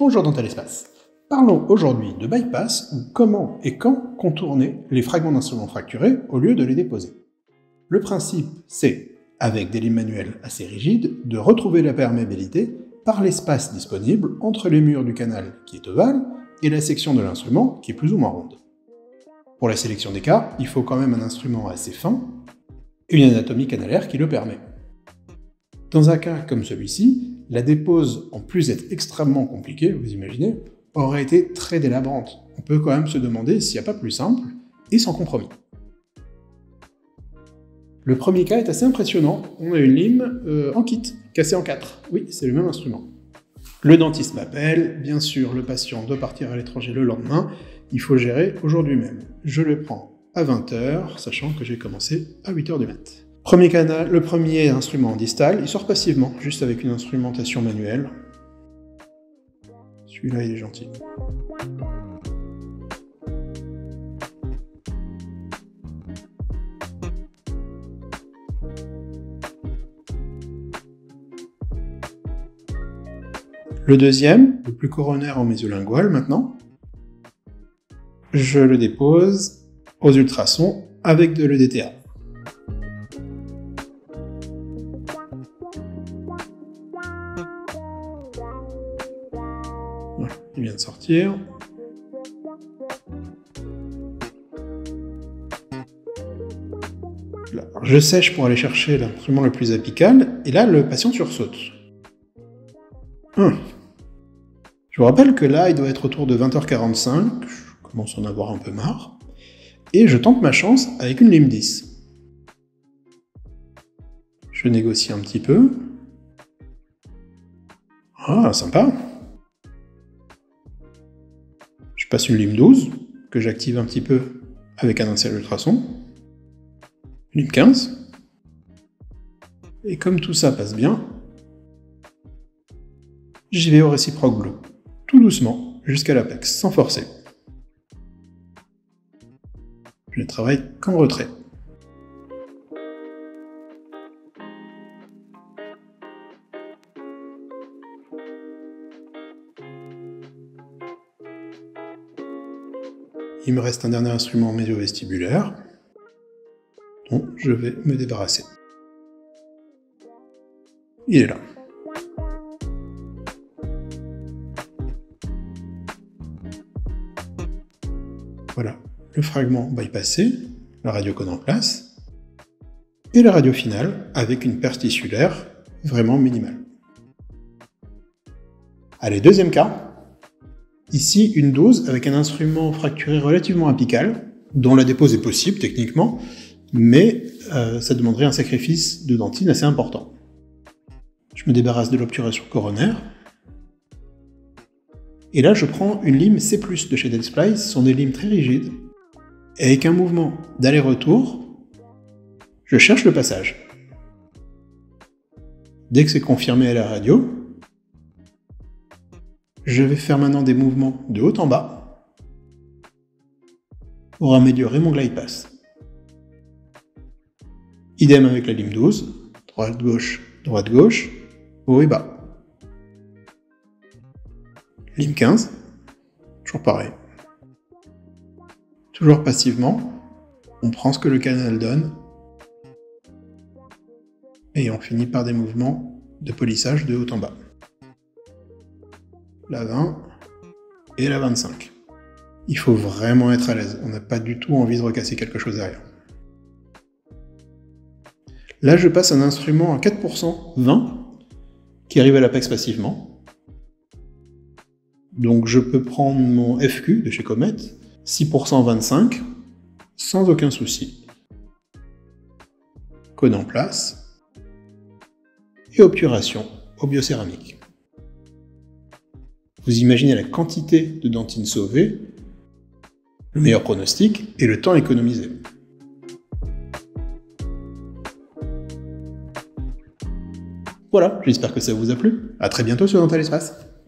Bonjour Dental Espace. Parlons aujourd'hui de bypass ou comment et quand contourner les fragments d'instruments fracturés au lieu de les déposer. Le principe, c'est, avec des limes manuelles assez rigides, de retrouver la perméabilité par l'espace disponible entre les murs du canal qui est ovale et la section de l'instrument qui est plus ou moins ronde. Pour la sélection des cas, il faut quand même un instrument assez fin et une anatomie canalaire qui le permet. Dans un cas comme celui-ci, la dépose, en plus d'être extrêmement compliquée, vous imaginez, aurait été très délabrante. On peut quand même se demander s'il n'y a pas plus simple et sans compromis. Le premier cas est assez impressionnant. On a une lime en kit, cassée en 4. Oui, c'est le même instrument. Le dentiste m'appelle, bien sûr, le patient doit partir à l'étranger le lendemain, il faut gérer aujourd'hui même. Je le prends à 20h, sachant que j'ai commencé à 8h du mat'. Le premier instrument distal, il sort passivement, juste avec une instrumentation manuelle. Celui-là, il est gentil. Le deuxième, le plus coronaire en mésolingual maintenant, je le dépose aux ultrasons avec de l'EDTA. Voilà, il vient de sortir. Là, je sèche pour aller chercher l'instrument le plus apical, et là, le patient sursaute. Je vous rappelle que là, il doit être autour de 20h45, je commence à en avoir un peu marre, et je tente ma chance avec une lime 10. Je négocie un petit peu. Ah, sympa. Je passe une lime 12, que j'active un petit peu avec un insert ultrason. Lime 15. Et comme tout ça passe bien, j'y vais au réciproque bleu, tout doucement, jusqu'à l'apex, sans forcer. Je ne travaille qu'en retrait. Il me reste un dernier instrument médio-vestibulaire, dont je vais me débarrasser. Il est là. Voilà, le fragment bypassé, la radiocone en place, et la radio finale avec une perce tissulaire vraiment minimale. Allez, deuxième cas. Ici, une dose avec un instrument fracturé relativement apical, dont la dépose est possible techniquement, mais ça demanderait un sacrifice de dentine assez important. Je me débarrasse de l'obturation coronaire. Et là, je prends une lime C+, de chez Dentsply, ce sont des limes très rigides, et avec un mouvement d'aller-retour, je cherche le passage. Dès que c'est confirmé à la radio, je vais faire maintenant des mouvements de haut en bas pour améliorer mon glide pass. Idem avec la lime 12, droite-gauche, haut et bas. Lime 15, toujours pareil. Toujours passivement, on prend ce que le canal donne et on finit par des mouvements de polissage de haut en bas. La 20 et la 25. Il faut vraiment être à l'aise, on n'a pas du tout envie de recasser quelque chose derrière. Là, je passe un instrument à 4% 20 qui arrive à l'apex passivement. Donc je peux prendre mon FQ de chez Comet, 6% 25, sans aucun souci. Code en place. Et obturation au biocéramique. Vous imaginez la quantité de dentine sauvée, le meilleur pronostic et le temps économisé. Voilà, j'espère que ça vous a plu. À très bientôt sur Dental Espace.